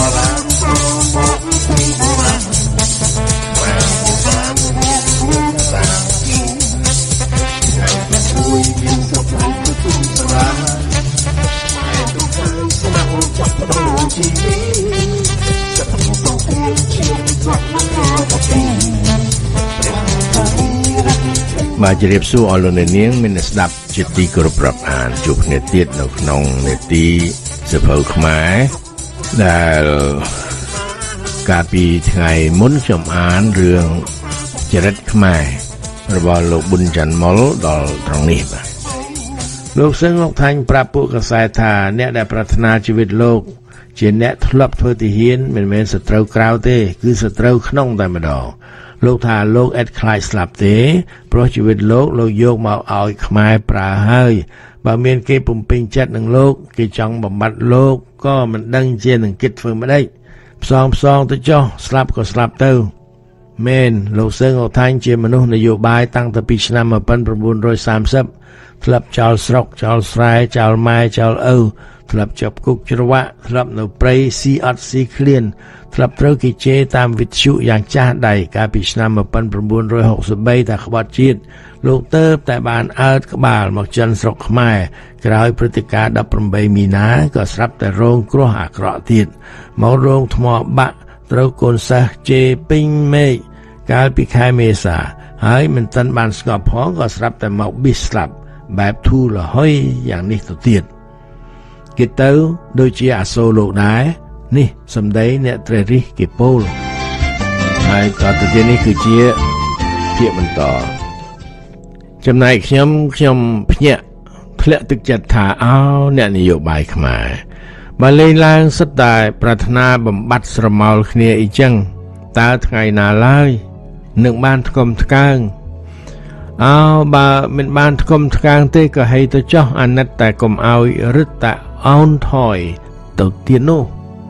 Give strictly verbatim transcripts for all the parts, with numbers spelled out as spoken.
បាទជម្រាបសួរអស់លោកអ្នកនាងមានស្ដាប់ជាទីគោរពរាប់អានជួបគ្នាទៀតនៅក្នុងនេតិសភៅខ្មែរដែលកាលពីថ្ងៃមុនខ្ញុំអានរឿងចរិតខ្មែររបស់លោកប៊ុនច័ន្ទមុលដល់ត្រង់នេះបាទលោកសឹងលោកថាញ់ប្រាប់ពួកកសែតថាអ្នកដែលប្រាថ្នាជីវិតលោកជាអ្នកធ្លាប់ធ្វើទាហានមិនមែនសត្រូវក្រៅទេគឺសត្រូវក្នុងតែម្ដងលោកថាលោកអត់ខ្លាចស្លាប់ទេព្រោះជីវិតលោកលោកយកមកឲ្យខ្មែរប្រើហើយបើមានគេពំពេញចិត្តនឹងលោកគេចង់បំបត្តិលោកក៏មិនដឹងជានឹងគិតធ្វើម្ដេចផ្សងផ្សងទៅចុះស្លាប់ក៏ស្លាប់ទៅមែនលោកសឹងអូថាញ់ជាមនុស្សនយោបាយតាំងពីឆ្នាំmột nghìn chín trăm sa mươiធ្លាប់ចោលស្រុកចោលស្រែចោលម៉ែចោលឪធ្លាប់ជាប់គុកច្រវាក់ធ្លាប់នៅព្រៃស៊ីអត់ស៊ីឃ្លានធ្លាប់ត្រូវគេជេរតាមវិទ្យុយ៉ាងចាស់ដៃកាលពីឆ្នាំmột nghìn chín trăm sáu mươi baតែក្បត់ជាតិលោកទៅតែបានអើតក្បាលមកចិនស្រុកខ្មែរក្រោយព្រឹត្តិការណ៍ដប់ប្រាំបីមីនាក៏ស្រាប់តែរងគ្រោះអាក្រក់ទៀតមករងថ្មបាក់ត្រូវកូនសិស្សជេរពេញមេឃកាលពីខែមេសាហើយមិនទាន់បានស្ងប់ផងក៏ស្រាប់តែមកប៊ីស្លាប់បែបធូរលហុយយ៉ាងនេះទៅទៀតគេទៅដូចជាអាសូរលោកដែរនេះសម្ដីអ្នកត្រេះរិះគេពោលហើយតទៅទៀតនេះគឺជាភាគបន្តចំណែកខ្ញុំខ្ញុំភ្ញាក់ធ្លាក់ទឹកចិត្តថាអោអ្នកនយោបាយខ្មែរបើលេងឡើងសិតតែប្រាថ្នាបំបត្តិស្រមោលគ្នាអីចឹងតើថ្ងៃណាឡើយនឹងបានថ្កុំថ្កើងអោបើមិនបានថ្កុំថ្កើងទេក៏ហីទៅចោះអាណិតតែកុំឲ្យរឹតតែអោនថយទៅទៀតនោះ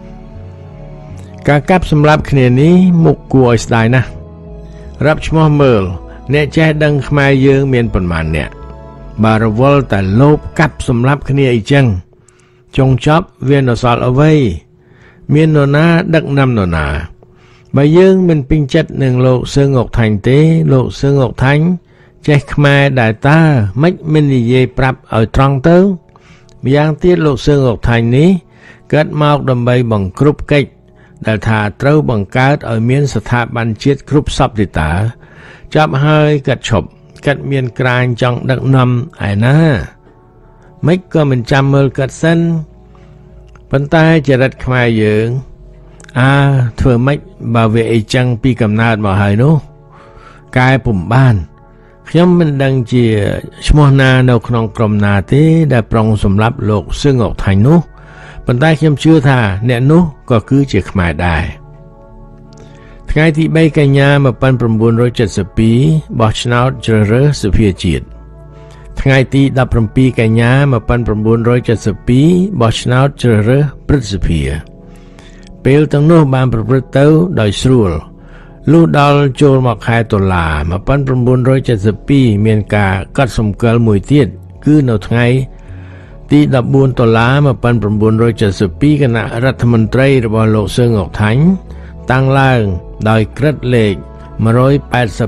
ការកាប់សម្លាប់គ្នានេះមុខគួរឲ្យស្ដាយណាស់រាប់ឈ្មោះមើលអ្នកចេះដឹងខ្មែរយើងមានប៉ុន្មានអ្នកបើរវល់តែលោភកាប់សម្លាប់គ្នាអីចឹងចុងចប់វានៅសល់អ្វីមាននរណាដឹកនាំនរណាបើយើងមិនពេញចិត្តនឹងលោកសឹងអុកថាញ់ទេលោកសឹងអុកថាញ់ចេះខ្មែរដែលតើមិនមិននិយាយប្រាប់ឲ្យត្រង់ទៅម្យ៉ាងទៀតលោកសឹងអុកថាញ់នេះកើតមកដើម្បីបង្ក្រប់កិច្ចដែលថាត្រូវបង្កើតឲ្យមានស្ថាប័នជាតិគ្រប់សពទេតាចាប់ហើយកាត់ឈប់កាត់មានក្រាញចង់ដឹកនាំឯណាមិនក៏មិនចាំមើលកាត់សិនប៉ុន្តែចរិតខ្មែរយើងអើធ្វើម៉េចបើវាអីចឹងពីកំណើតមកហើយនោះកែពុំបានខ្ញុំមិនដឹងជាឈ្មោះណានៅក្នុងក្រុមណាទេដែលប្រុងសម្រាប់លោកសឹងអុកថាញ់នោះប៉ុន្តែខ្ញុំជឿថាអ្នកនោះក៏គឺជាខ្មែរដែរថ្ងៃទីបីកញ្ញាmột nghìn chín trăm bảy mươi haiបោះឆ្នោតជ្រើសរើសសភាជាតិថ្ងៃទីដប់ប្រាំពីរកញ្ញាmột nghìn chín trăm bảy mươi haiបោះឆ្នោតជ្រើសរើសព្រឹទ្ធសភាពេលទាំងនោះបានប្រព្រឹត្តទៅដោយស្រួលលុះដល់ចូលមកខែតុលាmột nghìn chín trăm bảy mươi haiមានការកាត់សម្គាល់មួយទៀតគឺនៅថ្ងៃទីដប់បួនតុលាmột nghìn chín trăm bảy mươi haiគណៈរដ្ឋមន្ត្រីរបស់លោកសឹងអុកថាញ់តាំងឡើងដោយក្រឹត្យលេខmột trăm tám mươi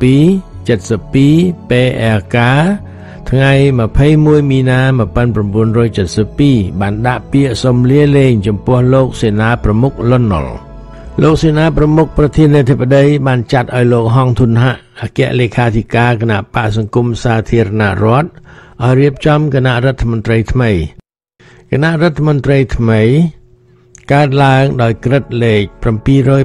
bảy 72 pê e ca ថ្ងៃยี่สิบเอ็ดមីនាmột nghìn chín trăm bảy mươi haiបានដាក់ពាក្យសុំលាលែងចំពោះលោកសេនាប្រមុខលន់នល់លោកសេនាប្រមុខប្រធានាធិបតីបានចាត់ឲ្យលោកហងធុនហៈអគ្គលេខាធិការគណៈបកសង្គមសាធារណរដ្ឋឲ្យរៀបចំគណៈរដ្ឋមន្ត្រីថ្មីគណៈរដ្ឋមន្ត្រីថ្មីកើតឡើងដោយក្រឹត្យលេខbảy tám năm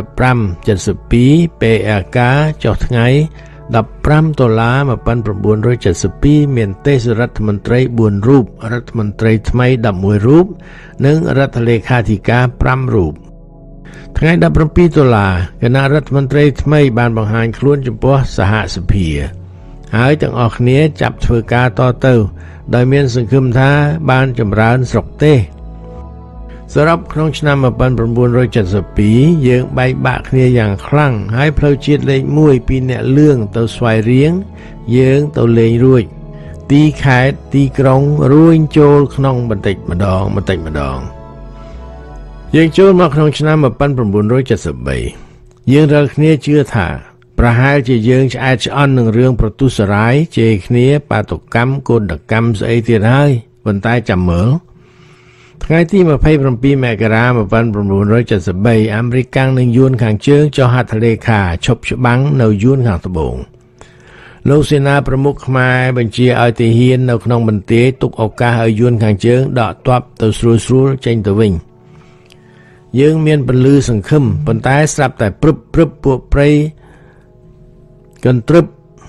72 pê e ca ចុះថ្ងៃដប់ប្រាំតុលាmột nghìn chín trăm bảy mươi haiមានទេសរដ្ឋមន្ត្រីបួនរូបរដ្ឋមន្ត្រីថ្មីដប់មួយរូបនិងរដ្ឋលេខាធិការប្រាំរូបថ្ងៃដប់ប្រាំពីរតុលាគណៈរដ្ឋមន្ត្រីថ្មីបានបង្ហាញខ្លួនចំពោះសហសភាហើយទាំងអស់គ្នាចាប់ធ្វើការតទៅដោយមានសង្ឃឹមថាបានចម្រើនស្រុកទេសរុបក្នុងឆ្នាំmột nghìn chín trăm bảy mươi haiយើងបែកបាក់គ្នាយ៉ាងខ្លាំងហើយផ្លូវជាតិលេខមួយពីអ្នកលឿងទៅស្វាយរៀងយើងទៅលេងរួចទីខេត្តទីក្រុងរួញចូលក្នុងបន្តិចម្ដងបន្តិចម្ដងយើងចូលមកក្នុងឆ្នាំmột nghìn chín trăm bảy mươi baយើងរាល់គ្នាជឿថាប្រហែលជាយើងឆ្អែតឆ្អន់នឹងរឿងប្រទុសរាយជេរគ្នាបាតុកម្មកូនកម្មស្អីទៀតហើយប៉ុន្តែចាំមើលថ្ងៃទីยี่สิบเจ็ดមករាmột nghìn chín trăm七mươi baអាមេរិកកាំងនិងយួនខាងជើងចុះហត្ថលេខាឈប់ច្បាំងនៅយួនខាងត្បូងលោកសេនាប្រមុខខ្មែរបញ្ជាឲ្យទាហាននៅក្នុងបន្ទាយទុកឱកាសឲ្យយួនខាងជើងដកទ័ពទៅស្រួលស្រួលចេញទៅវិញយើងមានពលឺសង្ឃឹមប៉ុន្តែស្រាប់តែព្រឹបព្រឹបពួកព្រៃកន្ទ្រឹប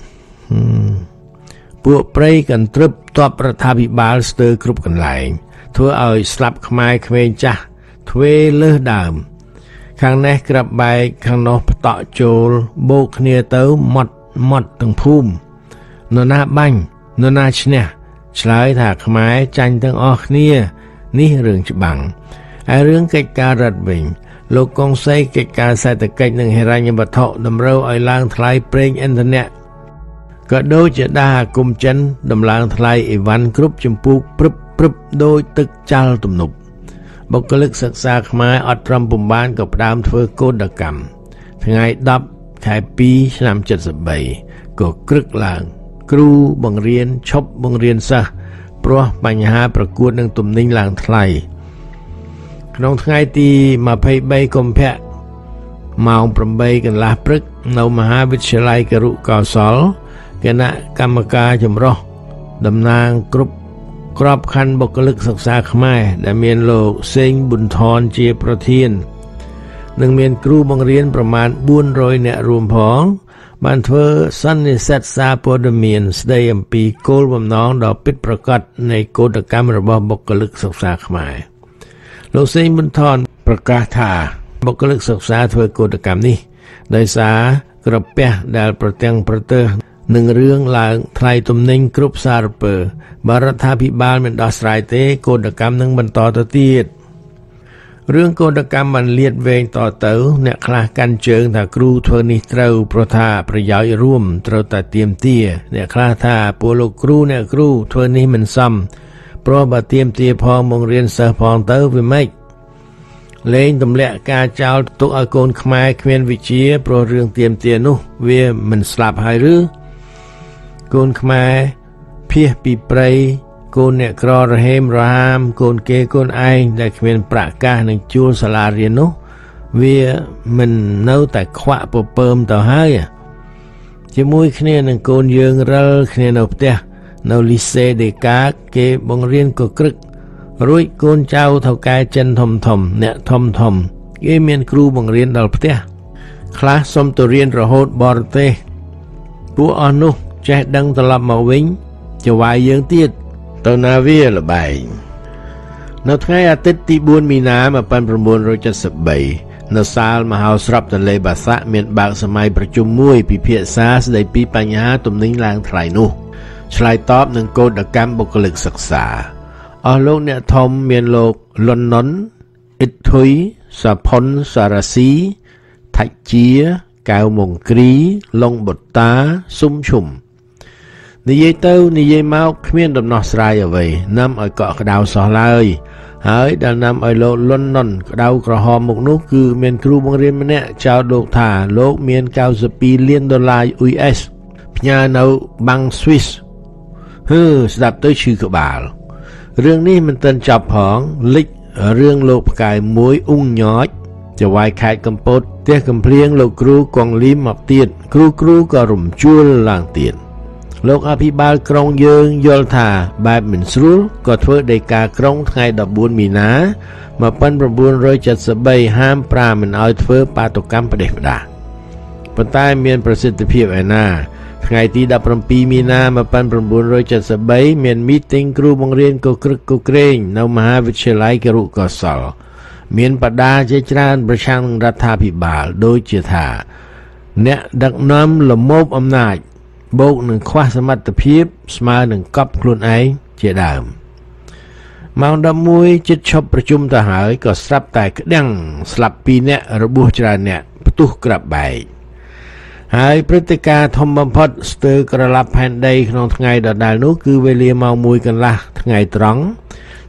ពួកព្រៃកន្ទ្រឹបទ័ពរដ្ឋាភិបាលស្ទើរគ្រប់កន្លែងធ្វើឲ្យស្លាប់ខ្មែរក្មេងចាស់ទ្វេលើសដើមខាងនេះក្របបែកខាងនោះផ្តក់ចូលបោកគ្នាទៅម៉ត់ម៉ត់ទាំងភូមិនរណាបាញ់នរណាឈ្នះឆ្លើយថាខ្មែរចាញ់ទាំងអស់គ្នានេះរឿងច្បាំងហើយរឿងកិច្ចការរដ្ឋវិញលោកកុងសីកិច្ចការសេដ្ឋកិច្ចនិងហិរញ្ញវត្ថុតម្រូវឲ្យឡើងថ្លៃប្រេងឥន្ធនៈក៏ដូចជាដាអាគមចិនដំឡើងថ្លៃអីវ៉ាន់គ្រប់ចម្ពោះព្រឹបព្រឹបដោយទឹកចាល់ទំនប់បុគ្គលិកសិក្សាខ្មែរអត់ត្រឹមពុំបានក៏ផ្ដើមធ្វើកោដកម្មថ្ងៃដប់ខែពីរឆ្នាំเจ็ดสิบสามក៏ក្រឹកឡើងគ្រូបង្រៀនឈប់បង្រៀនសិស្សព្រោះបញ្ហាប្រកួតនឹងទំនិញឡើងថ្លៃក្នុងថ្ងៃទីยี่สิบสามកុម្ភៈម៉ោងeightកន្លះព្រឹកនៅមហាវិទ្យាល័យគរុកោសលគណៈកម្មការចម្រុះតំណាងគ្រប់ក្របខ័ណ្ឌបុគ្គលិកសិក្សាខ្មែរដែលមានលោកសេងប៊ុនថនជាប្រធាននិងមានគ្រូបង្រៀនប្រមាណbốn trămនាក់រួមផងបានធ្វើសន្និសីទសារព័ត៌មានស្ដីអំពីគោលបំណងដ៏ពិតប្រាកដនៃកោតកម្មរបស់បុគ្គលិកសិក្សាខ្មែរលោកសេងប៊ុនថនប្រកាសថាបុគ្គលិកសិក្សាធ្វើកោតកម្មនេះដោយសារក្រពះដែលប្រទាំងប្រទើសនឹងរឿងឡើងថ្លៃទំនិញគ្រប់សារពើបរដ្ឋាភិបាលមិនដោះស្រាយទេកោតកម្មនឹងបន្តទៅទៀតរឿងកោតកម្មបានលាតវែងតទៅអ្នកខ្លះកាន់ជើងថាគ្រូធ្វើនេះត្រូវព្រោះថាប្រយោជន៍រួមត្រូវតែទាមទារអ្នកខ្លះថាពួកលោកគ្រូអ្នកគ្រូធ្វើនេះមិនសមព្រោះបើទាមទារផងបង្រៀនសិស្សផងទៅវាមិនលែងទម្លាក់ការចោលទុកឲ្យកូនខ្មែរគ្មានវិជ្ជាព្រោះរឿងទាមទារនោះវាមិនស្លាប់ហើយឬកូនខ្មែរភៀសពីព្រៃកូនអ្នកក្ររហេមរហាមកូនគេកូនឯងដែលគ្មានប្រាក់កាសនឹងជួលសាលារៀននោះវាមិននៅតែខ្វាក់ពពើមទៅហើយជាមួយគ្នានឹងកូនយើងរិលគ្នានៅផ្ទះនៅលីសេដេកាគេបង្រៀនកក្រឹករួចកូនចៅថៅកែចិនធំធំអ្នកធំធំគេមានគ្រូបង្រៀនដល់ផ្ទះខ្លះសុំទៅរៀនរហូតបរទេសពួកអស់នោះចេះដឹងត្រឡប់មកវិញចវាយយើងទៀតទៅណាវាល្បែងនៅថ្ងៃអាទិត្យទីbốnមីនាmột nghìn chín trăm七mươi baនៅសាលមហោស្រពទន្លេបាសាក់មានបើកសម័យប្រជុំមួយពិភាក្សាស្ដីពីបញ្ហាទំនិញឡើងថ្លៃនោះឆ្លើយតបនឹងកោតកម្មបុគ្គលិកសិក្សាអស់លោកអ្នកធំមានលោកលន់ណុនអ៊ិតធុយសាផុនសារ៉ាស៊ីថាច់ជាកៅមុងគ្រីឡុងបុតាស៊ុំឈុំនិយាយទៅនិយាយមកគ្មានដំណោះស្រាយអ្វីនាំឲ្យកក់ក្ដៅសោះឡើយហើយដែលនាំឲ្យលោកលន់ណុនក្ដៅក្រហមមុខនោះគឺមានគ្រូបង្រៀនម្នាក់ចោទលោកថាលោកមាន九十二លានដុល្លារ U S ផ្ញើនៅបាំង Swiss ហឺស្ដាប់ទៅឈឺក្បាលរឿងនេះមិនទាន់ចប់ផងលិចរឿងលោកផ្កាយមួយអ៊ុងញ៉ចចវាយខេត្តកំពតផ្ទះកំភ្លៀងលោកគ្រូកងលីមមកទៀតគ្រូគ្រូក៏រំជួលឡើងទៀតលោកអភិបាលក្រុងយើងយល់ថាបែបមិនស្រួលក៏ធ្វើដីកាក្រុងថ្ងៃ14មីនាmột nghìn chín trăm七mươi baហាមប្រាមមិនឲ្យធ្វើបាតុកម្មផ្ដេសផ្ដាសប៉ុន្តែមានប្រសិទ្ធភាពឯណាថ្ងៃទី17មីនាmột nghìn chín trăm七mươi baមានមីទីងគ្រូបង្រៀនកក្រឹកកក្រែងនៅមហាវិទ្យាល័យគរុកោសលមានបដាជាច្រើនប្រឆាំងនឹងរដ្ឋាភិបាលដូចជាថាអ្នកដឹកនាំលមោបអំណាចបូកនឹងខ្វះសមត្ថភាពស្មើនឹងកប់ខ្លួនឯងជាដើមម៉ោងelevenជិតឈប់ប្រជុំទៅហើយក៏ស្រាប់តែក្តាំងស្លាប់ពីរនាក់របួសច្រើនអ្នកផ្ទុះក្រាប់បែកហើយព្រឹត្តិការណ៍ធំបំផុតស្ទើរក្រឡាប់ផែនដីក្នុងថ្ងៃដដែលនោះគឺវេលាម៉ោងoneកន្លះថ្ងៃត្រង់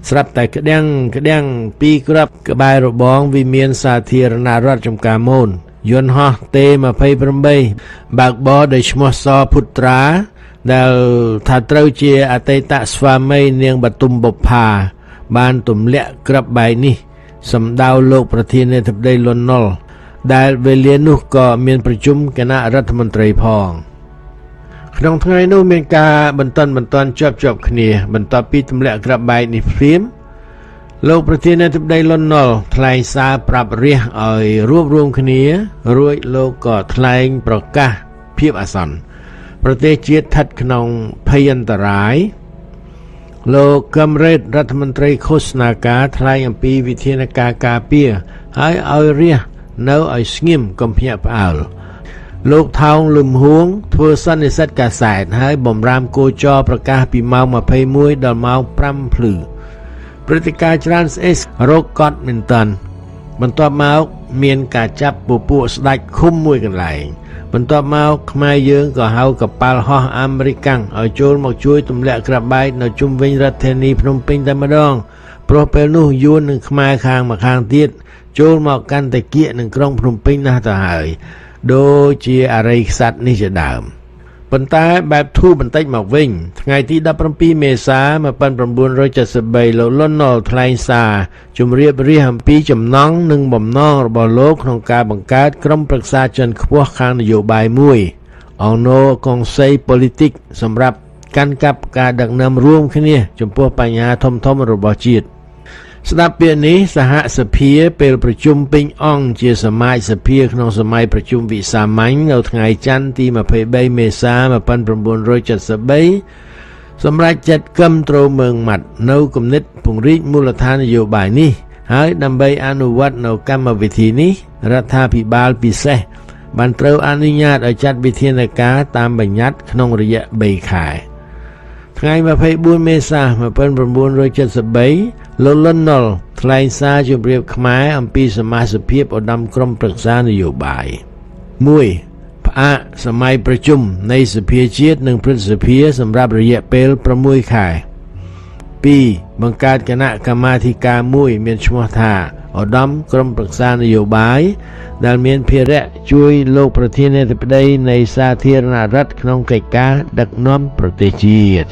ស្រាប់តែក្តាំងក្តាំងពីក្របក្បែររបងវិមានសាធារណរដ្ឋចំការមូនយន្តហោះ តេ ยี่สิบแปด បើកបរដោយឈ្មោះសពុត្រាដែលថាត្រូវជាអតីតស្វាមីនាងបទុមបុប្ផាបានទម្លាក់ក្របបែកនេះសម្ដៅលោកប្រធានាធិបតីលន់នល់ដែលវេលានោះក៏មានប្រជុំគណៈរដ្ឋមន្ត្រីផងក្នុងថ្ងៃនោះមានការបន្តបន្តជាប់ជាប់គ្នាបន្ទាប់ពីទម្លាក់ក្របបែកនេះព្រាមលោកប្រធានាធិបតីលន់នល់ថ្លែងសារប្រាប់រាស្ត្រឲ្យរួបរวมគ្នារួចលោកក៏ថ្លែងប្រកាសភាពអាសន្នប្រទេសជាតិស្ថិតក្នុងភ័យអន្តរាយលោកកឹមរ៉េតរដ្ឋមន្ត្រីឃោសនាការថ្លែងអំពីវិធានការការពារហើយឲ្យរាស្ត្រនៅឲ្យស្ងៀមកុំភ្ញាក់ផ្អើលលោកថោងលឹមហួងធ្វើសន្និសីទកាសែតហើយបំរាមគោចរប្រកាសពីម៉ោងยี่สิบเอ็ดដល់ម៉ោងห้าភ្លឺព្រឹត្តិការណ៍ច្រើនស្អេសរោគកត់មែនតើបន្ទាប់មកមានការចាប់ពពួកស្ដេចឃុំមួយកន្លែងបន្ទាប់មកខ្មែរយើងក៏ហៅកប៉ាល់ហោះអាមេរិកឲ្យចូលមកជួយទម្លាក់ក្របបែកនៅជុំវិញរដ្ឋធានីភ្នំពេញតែម្ដងព្រោះពេលនោះយួននឹងខ្មែរខាងមកខាងទៀតចូលមកកាន់តែគៀកនឹងក្រុងភ្នំពេញណាស់ទៅហើយដូចជាអរិយខ្សាត់នេះជាដើមប៉ុន្តែបែបធូរបន្តិចមកវិញថ្ងៃទីដប់ប្រាំពីរមេសា천៩៧៣លោកលន់នល់ថ្លែងសារជម្រាបរាជអំពីចំណង់និងបំណងរបស់លោកក្នុងការបង្កើតក្រុមប្រឹក្សាជាន់ខ្ពស់ខាងនយោបាយមួយ Ono Conseil Politique សម្រាប់កាន់កាប់ការដឹកនាំរួមគ្នាចំពោះបញ្ហាធំធំរបស់ជាតិស្ដាប់ពាក្យនេះសហសភាពេលប្រជុំពេញអង្គជាសមាជសភាក្នុងសម័យប្រជុំវិសាមញ្ញនៅថ្ងៃច័ន្ទទីยี่สิบสามមេសា천៩៧៣សម្រាប់ចាត់គំត្រូមើងម៉ាត់នៅគំនិតពង្រីកមូលដ្ឋាននយោបាយនេះហើយដើម្បីអនុវត្តនៅកម្មវិធីនេះរដ្ឋាភិបាលពិសេសបានត្រូវអនុញ្ញាតឲ្យចាត់វិធានការតាមបញ្ញត្តិក្នុងរយៈបីខែថ្ងៃยี่สิบสี่មេសា천៩៧៣លោកលន់នល់ថ្លែងសារជម្រាបខ្មែរអំពីសមាជិកភាពឧត្តមក្រុមប្រឹក្សានយោបាយមួយផ្អាកសម័យប្រជុំនៃសភាជាតិនិងព្រឹទ្ធសភាសម្រាប់រយៈពេលប្រាំមួយខែពីរបង្កើតគណៈកម្មាធិការមួយមានឈ្មោះថាឧត្តមក្រុមប្រឹក្សានយោបាយដែលមានភារៈជួយលោកប្រធានាធិបតីនៃសាធារណរដ្ឋក្នុងកិច្ចការដឹកនាំប្រទេសជាតិ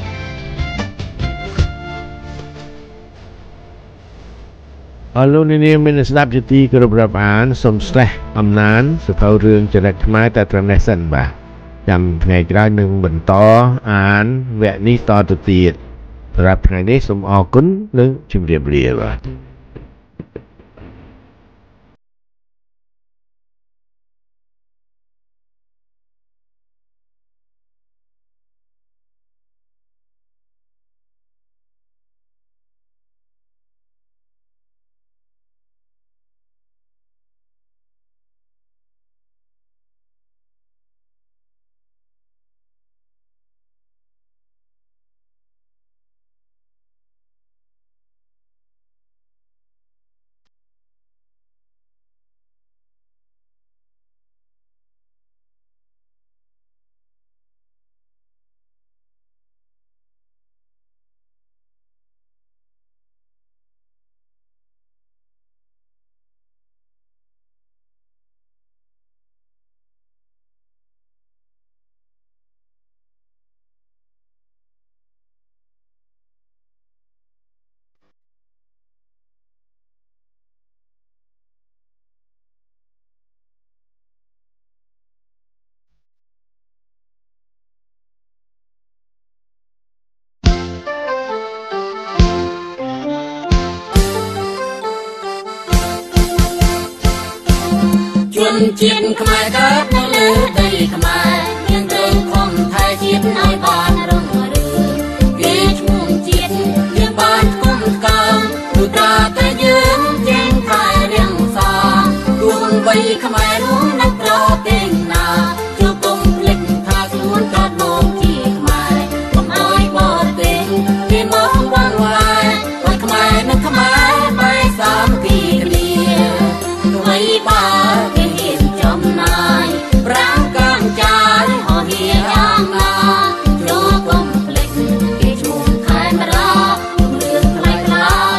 អរលោកនាងមានស្ដាប់ជាទីគោរពរាប់អានសូមស្លេះអំណានសភៅរឿងចរិតខ្មែរតែត្រឹមនេះសិនបាទចាំថ្ងៃក្រោយនឹងបន្តអានវគ្គនេះតទៅទៀតសម្រាប់ថ្ងៃនេះសូមអរគុណនិងជម្រាបលាបាទជាតិខ្មែរកើតនៅលើដីខ្មែរយើងត្រូវខំថែជាតិឲ្យបានរុងរឿងគេឈ្មោះជាតិយើងបានគុំកើមទូតាតែយើងចេញថែរៀងសាទួងវ័យខ្មែររួមនៅប្រទេសណាជួបគុំភ្លេចថាខ្លួនកើតមកជាខ្មែរ Hãy subscribe cho kênh Ghiền Mì Gõ để không bỏ lỡ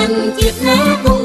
ជនជាតិណាគង់